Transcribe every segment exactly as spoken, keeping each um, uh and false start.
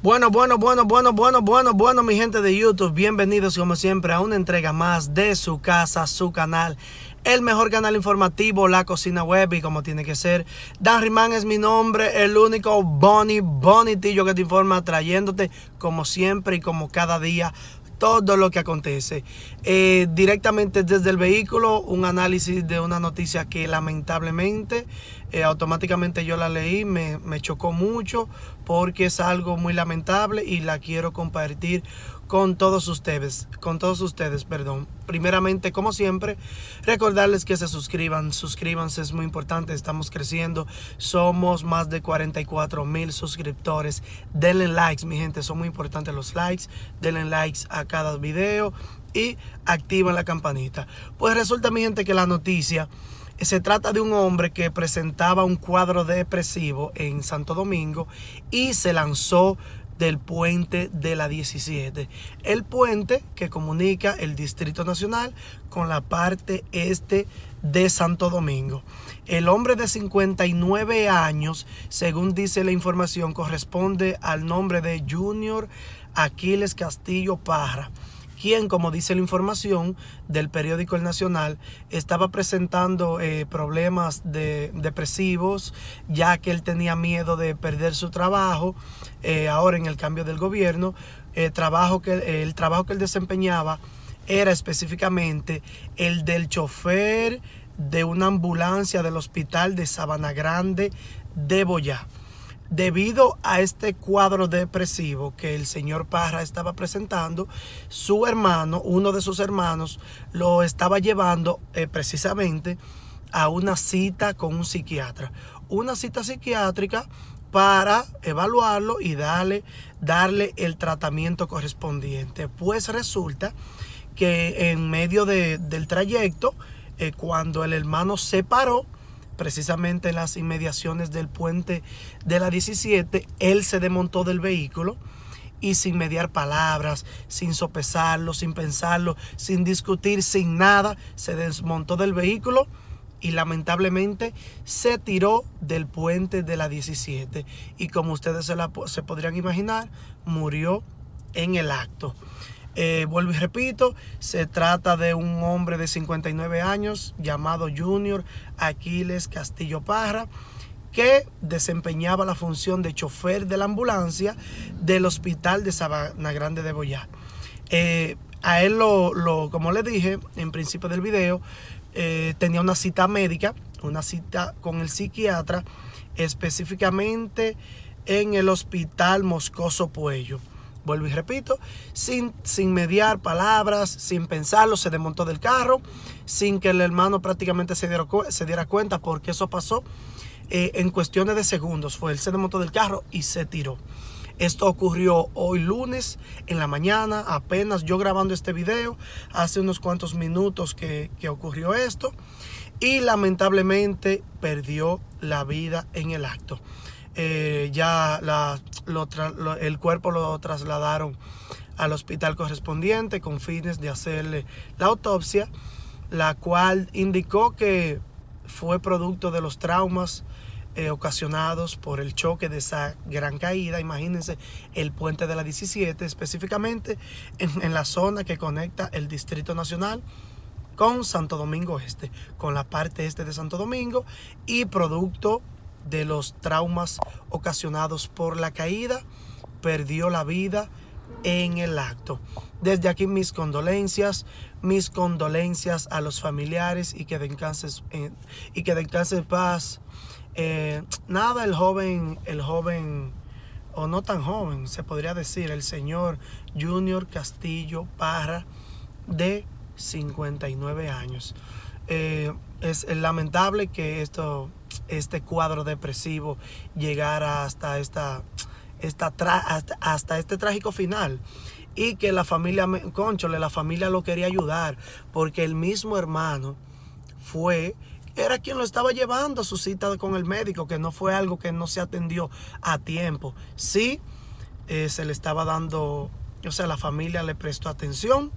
Bueno, bueno, bueno, bueno, bueno, bueno, bueno, mi gente de YouTube, bienvenidos como siempre a una entrega más de su casa, su canal, el mejor canal informativo, La Cocina Web, y como tiene que ser, Dan Rimán es mi nombre, el único Bonnie, Bonitillo que te informa, trayéndote como siempre y como cada día todo lo que acontece. Eh, directamente desde el vehículo, un análisis de una noticia que lamentablemente eh, automáticamente yo la leí, me, me chocó mucho porque es algo muy lamentable y la quiero compartir con todos ustedes, con todos ustedes, perdón. Primeramente, como siempre, recordarles que se suscriban, suscríbanse, es muy importante, estamos creciendo, somos más de cuarenta y cuatro mil suscriptores. Denle likes, mi gente, son muy importantes los likes, denle likes a cada video y activen la campanita. Pues resulta, mi gente, que la noticia se trata de un hombre que presentaba un cuadro depresivo en Santo Domingo y se lanzó del puente de la diecisiete. El puente que comunica el Distrito Nacional con la parte este de Santo Domingo. El hombre de cincuenta y nueve años, según dice la información, corresponde al nombre de Junior Aquiles Castillo Parra, quien, como dice la información del periódico El Nacional, estaba presentando eh, problemas de, depresivos, ya que él tenía miedo de perder su trabajo, eh, ahora en el cambio del gobierno. Eh, trabajo que, eh, el trabajo que él desempeñaba era específicamente el del chofer de una ambulancia del hospital de Sabana Grande de Boyá. Debido a este cuadro depresivo que el señor Parra estaba presentando, su hermano, uno de sus hermanos, lo estaba llevando eh, precisamente a una cita con un psiquiatra. Una cita psiquiátrica para evaluarlo y darle, darle el tratamiento correspondiente. Pues resulta que en medio de, del trayecto, eh, cuando el hermano se paró, precisamente en las inmediaciones del puente de la diecisiete, él se desmontó del vehículo y sin mediar palabras, sin sopesarlo, sin pensarlo, sin discutir, sin nada, se desmontó del vehículo y lamentablemente se tiró del puente de la diecisiete. Y como ustedes se, la, se podrían imaginar, murió en el acto. Eh, vuelvo y repito, se trata de un hombre de cincuenta y nueve años llamado Junior Aquiles Castillo Parra, que desempeñaba la función de chofer de la ambulancia del hospital de Sabana Grande de Boyá. Eh, a él, lo, lo, como le dije en principio del video, eh, tenía una cita médica, una cita con el psiquiatra, específicamente en el hospital Moscoso Puello. Vuelvo y repito, sin, sin mediar palabras, sin pensarlo, se desmontó del carro, sin que el hermano prácticamente se diera, se diera cuenta, porque eso pasó eh, en cuestiones de segundos. Fue, él se desmontó del carro y se tiró. Esto ocurrió hoy lunes en la mañana, apenas yo grabando este video, hace unos cuantos minutos que, que ocurrió esto, y lamentablemente perdió la vida en el acto. Eh, ya la, lo lo, el cuerpo lo trasladaron al hospital correspondiente con fines de hacerle la autopsia, la cual indicó que fue producto de los traumas eh, ocasionados por el choque de esa gran caída. Imagínense, el puente de la diecisiete, específicamente en, en la zona que conecta el Distrito Nacional con Santo Domingo Este, con la parte este de Santo Domingo, y producto de los traumas ocasionados por la caída, perdió la vida en el acto. Desde aquí mis condolencias, mis condolencias a los familiares, y que descanses eh, y que descanse en paz. Eh, nada, el joven, el joven, o no tan joven, se podría decir, el señor Junior Castillo Parra, de cincuenta y nueve años. Eh, es lamentable que esto, este cuadro depresivo llegara hasta, esta, esta hasta, hasta este trágico final, y que la familia, cónchole, la familia lo quería ayudar, porque el mismo hermano fue, era quien lo estaba llevando a su cita con el médico, que no fue algo que no se atendió a tiempo. Sí, eh, se le estaba dando, o sea, la familia le prestó atención,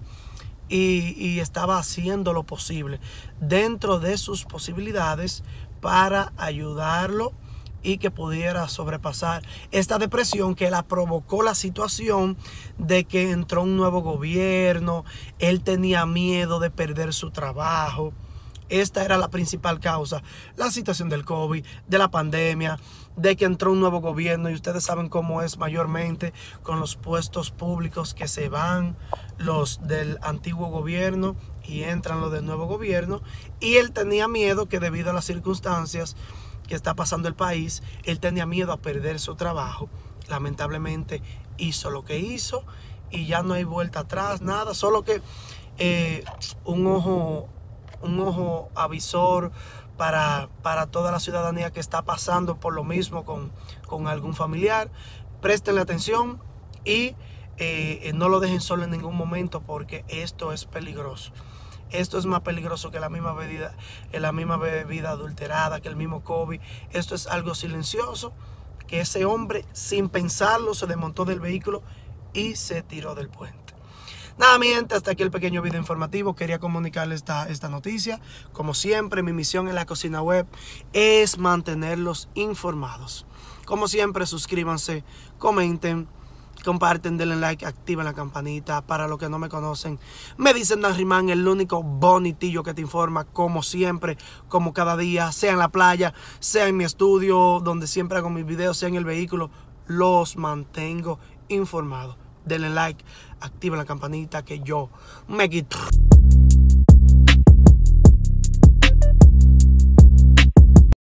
Y, y estaba haciendo lo posible dentro de sus posibilidades para ayudarlo y que pudiera sobrepasar esta depresión que la provocó la situación de que entró un nuevo gobierno. Él tenía miedo de perder su trabajo. Esta era la principal causa, la situación del COVID, de la pandemia, de que entró un nuevo gobierno, y ustedes saben cómo es mayormente con los puestos públicos, que se van los del antiguo gobierno y entran los del nuevo gobierno. Y él tenía miedo que, debido a las circunstancias que está pasando el país, él tenía miedo a perder su trabajo. Lamentablemente hizo lo que hizo y ya no hay vuelta atrás, nada, solo que eh, un ojo un ojo avisor para, para toda la ciudadanía que está pasando por lo mismo con, con algún familiar. Prestenle atención y eh, no lo dejen solo en ningún momento, porque esto es peligroso. Esto es más peligroso que la misma bebida, la misma bebida adulterada, que el mismo COVID. Esto es algo silencioso, que ese hombre, sin pensarlo, se desmontó del vehículo y se tiró del puente. Nada, mi gente, hasta aquí el pequeño video informativo. Quería comunicarles esta, esta noticia. Como siempre, mi misión en La Cocina Web es mantenerlos informados. Como siempre, suscríbanse, comenten, comparten, denle like, activen la campanita. Para los que no me conocen, me dicen Dan Rimán, el único bonitillo que te informa, como siempre, como cada día, sea en la playa, sea en mi estudio, donde siempre hago mis videos, sea en el vehículo, los mantengo informados. Denle like, activen la campanita, que yo me quito.